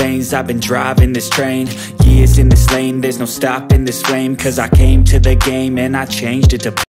veins, I've been driving this train. Years in this lane, there's no stopping this flame. Cause I came to the game and I changed it to